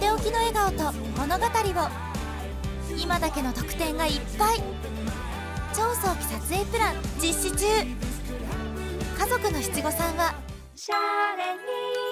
っておきの笑顔と物語を、今だけの特典がいっぱい。超早期撮影プラン実施中。家族の七五三はシャレに